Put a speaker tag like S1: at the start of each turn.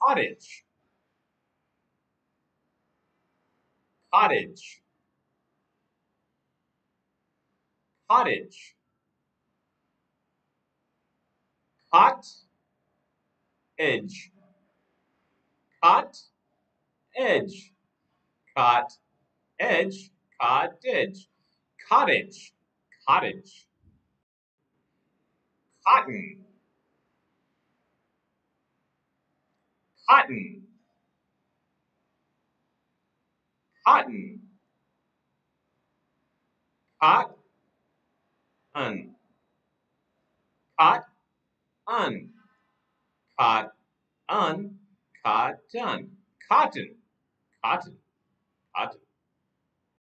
S1: cottage, cottage, cottage, cot, edge, cot, edge, cot, edge, cottage, cottage, cottage, cotton, cotton, cotton, cot, un, cot, un, cot, un, cotton, cotton, cotton, cotton,